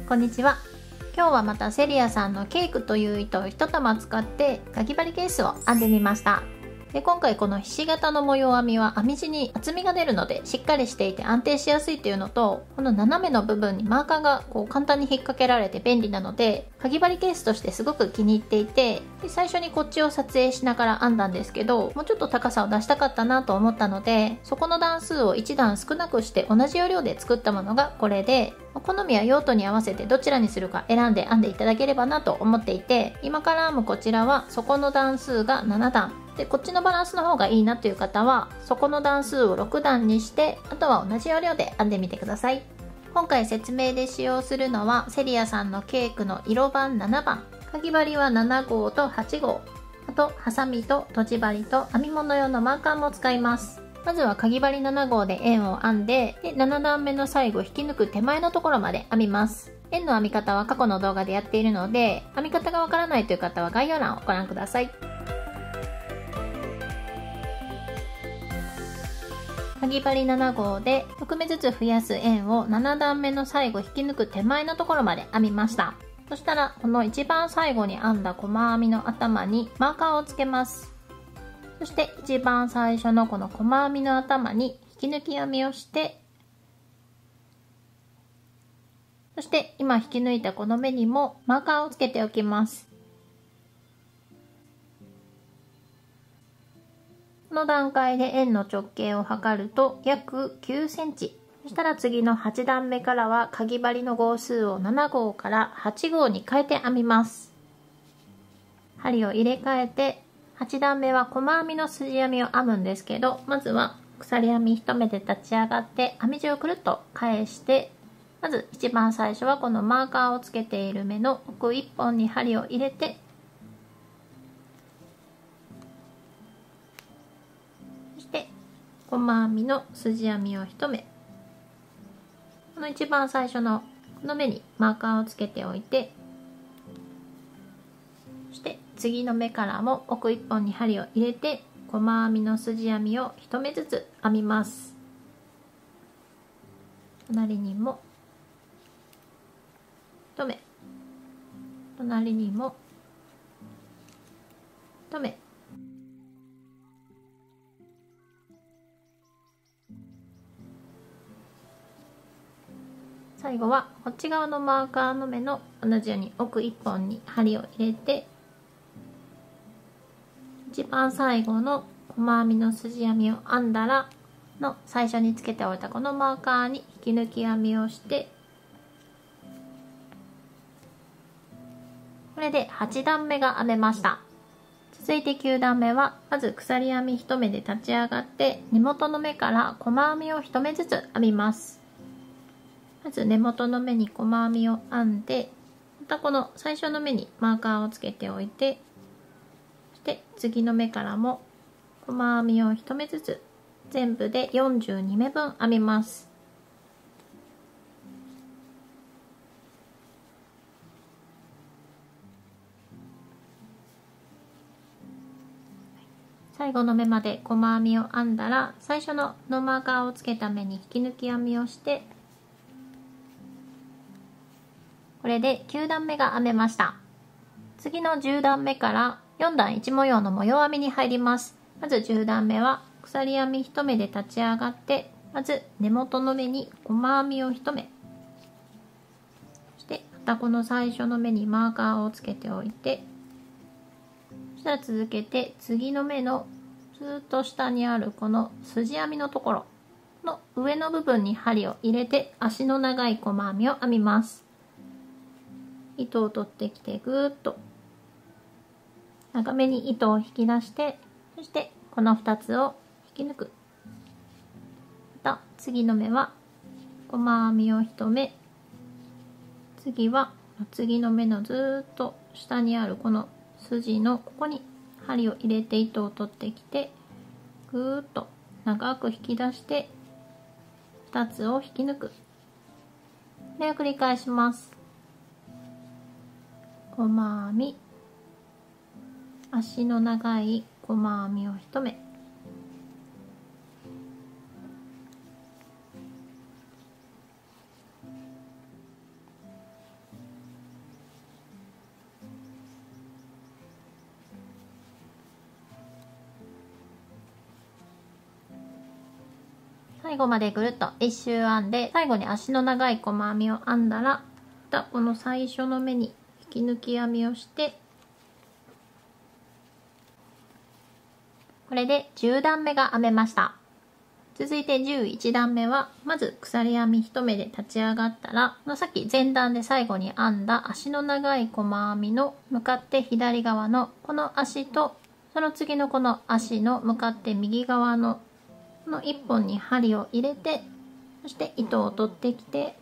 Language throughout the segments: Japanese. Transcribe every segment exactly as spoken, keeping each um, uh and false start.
こんにちは。今日はまたセリアさんのケークという糸を一玉使ってかぎ針ケースを編んでみました。で今回このひし形の模様編みは編み地に厚みが出るのでしっかりしていて安定しやすいっていうのと、この斜めの部分にマーカーがこう簡単に引っ掛けられて便利なのでかぎ針ケースとしてすごく気に入っていて、で最初にこっちを撮影しながら編んだんですけど、もうちょっと高さを出したかったなと思ったので、そこの段数をいち段少なくして同じ要領で作ったものがこれで、好みや用途に合わせてどちらにするか選んで編んでいただければなと思っていて、今から編むこちらは底の段数がなな段で、こっちのバランスの方がいいなという方は底の段数をろく段にして、あとは同じ要領で編んでみてください。今回説明で使用するのはセリアさんのケークの色番ななばん、かぎ針はなな号とはち号、あとハサミととじ針と編み物用のマーカーも使います。まずはかぎ針なな号で円を編んで、でなな段目の最後引き抜く手前のところまで編みます。円の編み方は過去の動画でやっているので、編み方がわからないという方は概要欄をご覧ください。かぎ針なな号でろく目ずつ増やす円をなな段目の最後引き抜く手前のところまで編みました。そしたらこの一番最後に編んだ細編みの頭にマーカーをつけます。そして一番最初のこの細編みの頭に引き抜き編みをして、そして今引き抜いたこの目にもマーカーをつけておきます。この段階で円の直径を測ると約きゅうセンチ。そしたら次のはち段目からはかぎ針の号数をなな号からはち号に変えて編みます。針を入れ替えてはち段目は細編みの筋編みを編むんですけど、まずは鎖編み一目で立ち上がって編み地をくるっと返して、まず一番最初はこのマーカーをつけている目の奥一本に針を入れて、そして細編みの筋編みを一目、この一番最初のこの目にマーカーをつけておいて、そして次の目からも奥一本に針を入れて細編みの筋編みを一目ずつ編みます。隣にも一目、隣にも一目、最後はこっち側のマーカーの目の同じように奥一本に針を入れて、一番最後の細編みの筋編みを編んだらの最初につけておいたこのマーカーに引き抜き編みをして、これではち段目が編めました。続いてきゅう段目はまず鎖編み一目で立ち上がって根元の目から細編みを一目ずつ編みます。まず根元の目に細編みを編んで、またこの最初の目にマーカーをつけておいて、そして次の目からも細編みを一目ずつ全部でよんじゅうに目分編みます。最後の目まで細編みを編んだら、最初ののマーカーをつけた目に引き抜き編みをして、これできゅう段目が編めました。次のじゅう段目からよん段いち模様の模様編みに入ります。まずじゅう段目は鎖編み一目で立ち上がって、まず根元の目に細編みを一目、そしてまたこの最初の目にマーカーをつけておいて、そしたら続けて次の目のずっと下にあるこの筋編みのところの上の部分に針を入れて足の長い細編みを編みます。糸を取ってきてぐーっと長めに糸を引き出して、そしてこのふたつを引き抜く。また次の目は細編みを一目、次は次の目のずーっと下にあるこの筋のここに針を入れて糸を取ってきて、ぐーっと長く引き出してふたつを引き抜く。これを繰り返します。細編み、足の長い細編みを一目、 最後までぐるっと一周編んで、最後に足の長い細編みを編んだら、またこの最初の目に引き抜き編みをして、これでじゅう段目が編めました。続いてじゅういち段目は、まず鎖編み一目で立ち上がったら、このさっき前段で最後に編んだ足の長い細編みの向かって左側のこの足と、その次のこの足の向かって右側のこのいっぽんに針を入れて、そして糸を取ってきて、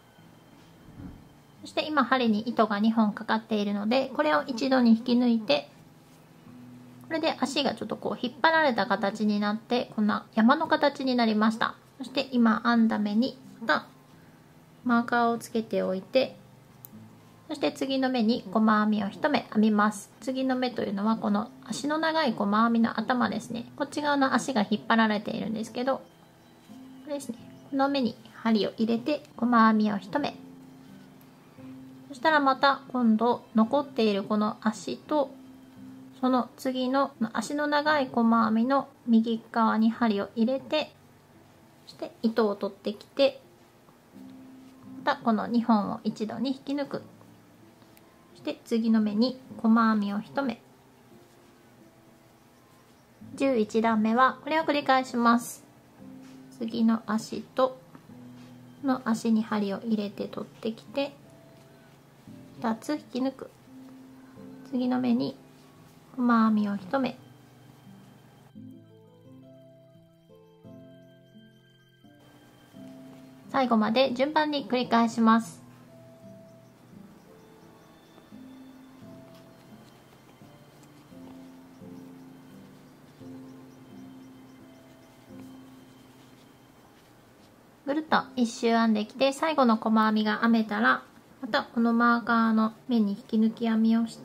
そして今針に糸がにほんかかっているので、これを一度に引き抜いて、これで足がちょっとこう引っ張られた形になって、こんな山の形になりました。そして今編んだ目にまたマーカーをつけておいて、そして次の目に細編みを一目編みます。次の目というのはこの足の長い細編みの頭ですね。こっち側の足が引っ張られているんですけど、これですね。この目に針を入れて細編みを一目。そしたらまた今度残っているこの足と、その次の足の長い細編みの右側に針を入れて、そして糸を取ってきて、またこのにほんを一度に引き抜く。そして次の目に細編みを一目。じゅういち段目はこれを繰り返します。次の足とこの足に針を入れて取ってきて、ふたつ引き抜く。次の目に細編みを一目。最後まで順番に繰り返します。ぐるっと一周編んできて、最後の細編みが編めたら、またこのマーカーの目に引き抜き編みをして、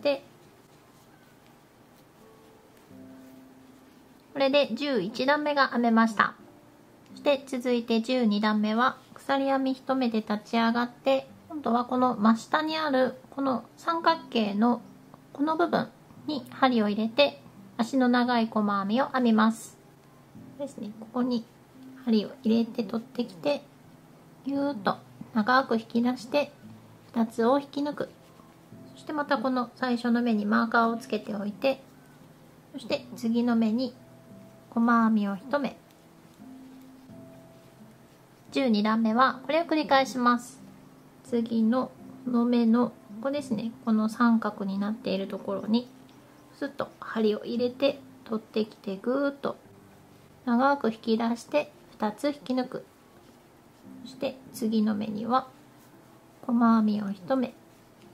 これでじゅういち段目が編めました。そして続いてじゅうに段目は鎖編み一目で立ち上がって、今度はこの真下にあるこの三角形のこの部分に針を入れて足の長い細編みを編みます。ですね、ここに針を入れて取ってきて、ぎゅーっと長く引き出してふたつを引き抜く。そしてまたこの最初の目にマーカーをつけておいて、そして次の目に細編みを一目。じゅうに段目はこれを繰り返します。次のこの目のここですね、この三角になっているところにスッと針を入れて取ってきて、ぐーっと長く引き出してふたつ引き抜く。そして次の目には細編みを一目。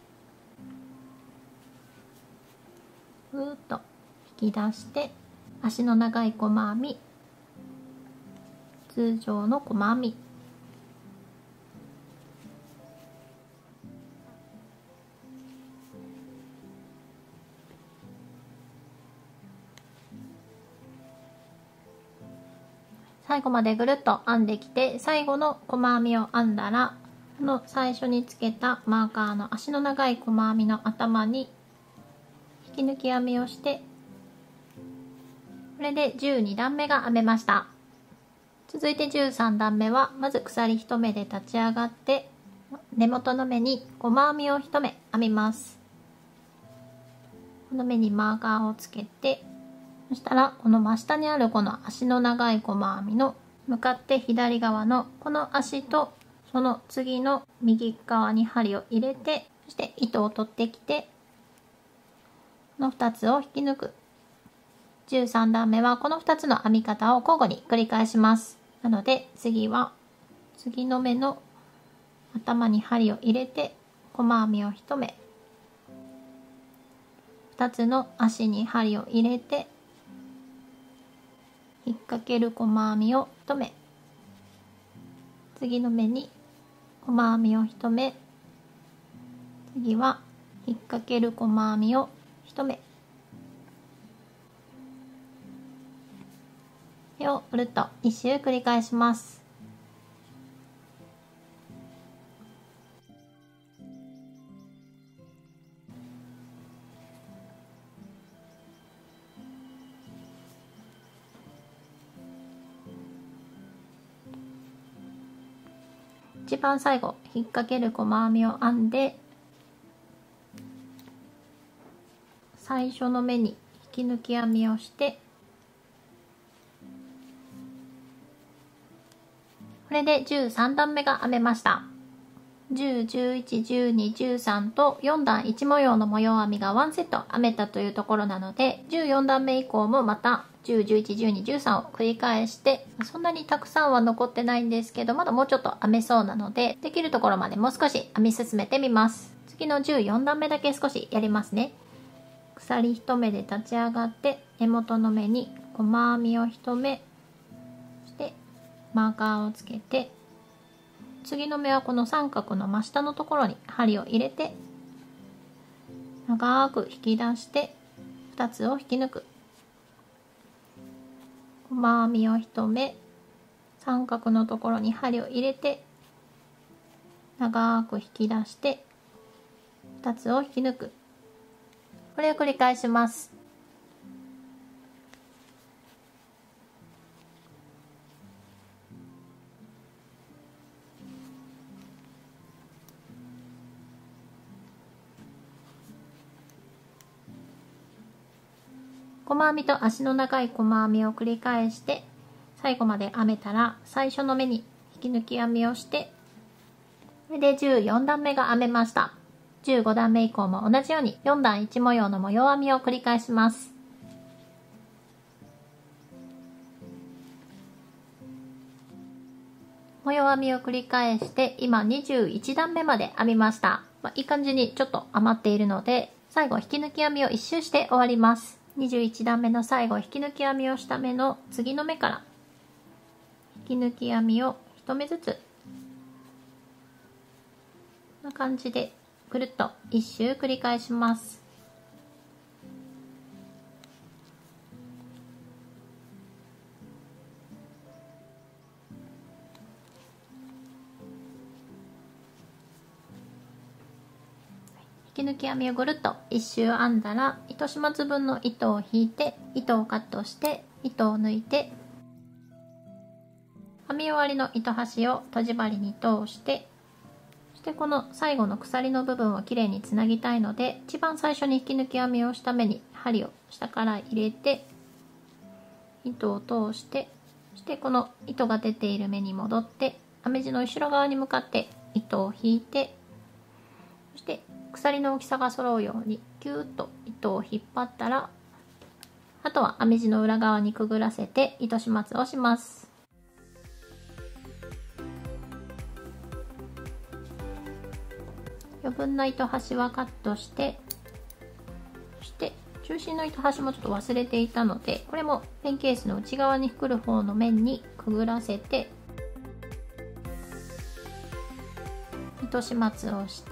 ぐーっと引き出して足の長い細編み、通常の細編み、最後までぐるっと編んできて、最後の細編みを編んだら、この最初につけたマーカーの足の長い細編みの頭に引き抜き編みをして、これでじゅうに段目が編めました。続いてじゅうさん段目はまず鎖一目で立ち上がって、根元の目に細編みを一目編みます。この目にマーカーをつけて、そしたらこの真下にあるこの足の長い細編みの向かって左側のこの足とその次の右側に針を入れて、そして糸を取ってきて、このふたつを引き抜く。じゅうさん段目はこのふたつの編み方を交互に繰り返します。なので次は次の目の頭に針を入れて細編みを一目、ふたつの足に針を入れて引っ掛ける細編みを一目、次の目に細編みを一目、次は引っ掛ける細編みを一目。これをぐるっと一周繰り返します。 一番最後引っ掛ける細編みを編んで、最初の目に引き抜き編みをして、これでじゅうさんだんめが編めました。じゅう、じゅういち、じゅうに、じゅうさんとよんだんいち模様の模様編みがワンセット編めたというところなので、じゅうよんだんめ以降もまたじゅう、じゅういち、じゅうに、じゅうさんを繰り返して、そんなにたくさんは残ってないんですけど、まだもうちょっと編めそうなので、できるところまでもう少し編み進めてみます。次のじゅうよんだんめだけ少しやりますね。鎖いち目で立ち上がって、根元の目に細編みをいち目、そしてマーカーをつけて、次の目はこの三角の真下のところに針を入れて、長く引き出してふたつを引き抜く。細編みをいち目、三角のところに針を入れて、長く引き出してふたつを引き抜く。これを繰り返します。細編みと足の長い細編みを繰り返して最後まで編めたら、最初の目に引き抜き編みをして、これでじゅうよんだんめが編めました。じゅうごだんめ以降も同じようによんだんいち模様の模様編みを繰り返します。模様編みを繰り返して今にじゅういちだんめまで編みました。まあ、いい感じにちょっと余っているので、最後引き抜き編みを一周して終わります。にじゅういちだんめの最後引き抜き編みをした目の次の目から引き抜き編みをいち目ずつ、こんな感じでくるっと一周繰り返します。引き抜き編みをぐるっと一周編んだら、糸始末分の糸を引いて、糸をカットして糸を抜いて、編み終わりの糸端をとじ針に通して、そしてこの最後の鎖の部分をきれいにつなぎたいので、一番最初に引き抜き編みをした目に針を下から入れて、糸を通して、そしてこの糸が出ている目に戻って、編み地の後ろ側に向かって糸を引いて、そして鎖の大きさが揃うようにキューッと糸を引っ張ったら、あとは編み地の裏側にくぐらせて糸始末をします。余分な糸端はカットして、そして中心の糸端もちょっと忘れていたので、これもペンケースの内側にくる方の面にくぐらせて糸始末をして、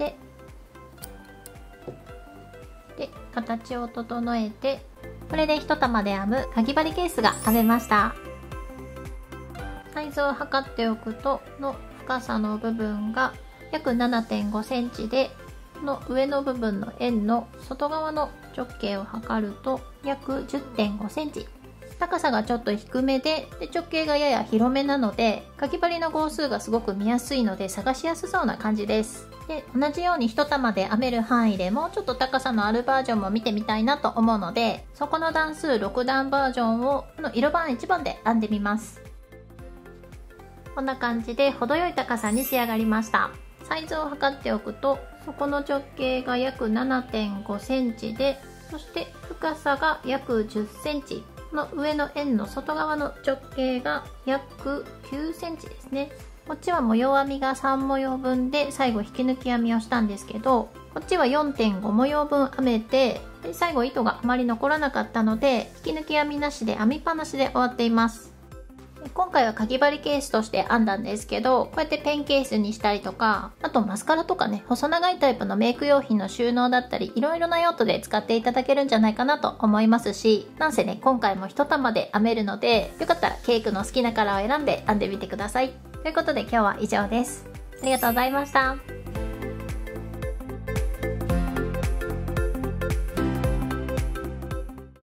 で形を整えて、これで一玉で編むかぎ針ケースが編めました。サイズを測っておくとの深さの部分が約 ななてんごセンチで、この上の部分の円の外側の直径を測ると約 じゅってんごセンチ、高さがちょっと低めで、で直径がやや広めなので、かぎ針の号数がすごく見やすいので探しやすそうな感じです。で同じように一玉で編める範囲でもうちょっと高さのあるバージョンも見てみたいなと思うので、そこの段数ろくだんバージョンをこの色番いちばんで編んでみます。こんな感じで程よい高さに仕上がりました。サイズを測っておくと、そこの直径が約 ななてんごセンチで、そして深さが約じゅっセンチ、この上の円の外側の直径が約きゅうセンチですね。こっちは模様編みがさん模様分で最後引き抜き編みをしたんですけど、こっちは よんてんご模様分編めて、で最後糸があまり残らなかったので引き抜き編みなしで編みっぱなしで終わっています。今回はかぎ針ケースとして編んだんですけど、こうやってペンケースにしたりとか、あとマスカラとかね、細長いタイプのメイク用品の収納だったり、いろいろな用途で使っていただけるんじゃないかなと思いますし、なんせね、今回も一玉で編めるので、よかったらケイクの好きなカラーを選んで編んでみてください。ということで今日は以上です。ありがとうございました。